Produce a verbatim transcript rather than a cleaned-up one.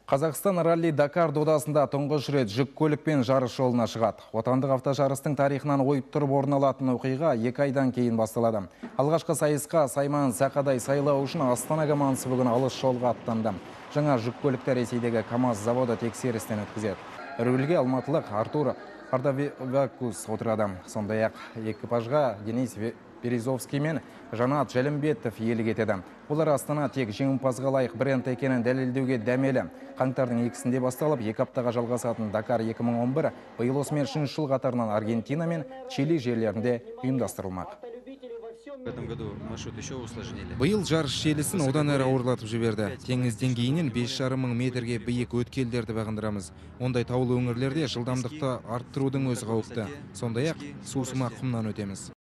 Қазақстан ралли Дакар додасында тұңғыш рет жүк көлікпен жарыс жолына шығады. Отандық автожарыстың тарихынан ойып тұрып орын алатын оқиға екі айдан кейін басталады. Алғашқы сайысқа Сайман Сақадай сайлау үшін Астана командасы бүгін алыс жолға аттанды. Жаңа жүк көліктер Ресейдегі КамАЗ заводы тексерістен өткізеді. Рөлге алматылық Артур Ардавакус отырады. Сондай-ақ экипажға Денис Березовский мен Жанат Жәлімбетов иелік етеді. Олар Астана тек жеңімпазға лайық бренд екенін дәлелдеуге дәмелі. Қаңтардың екісінде басталып, екі аптаға жалғасатын Дакар екі мың он бір биыл осымен үшінші жыл қатарынан Аргентина мен Чили жерлерінде ұйымдастырылмақ. Биыл жарыс желісін одан әрі ауырлатып жіберді. Теңіз деңгейінен бес жарым мың метрге биік өткелдерді бағындырамыз. Ондай таулы өңірлерде жылдамдықты арттырудың өзі қауіпті. Сондай-ақ сусымақ құмнан өтеміз.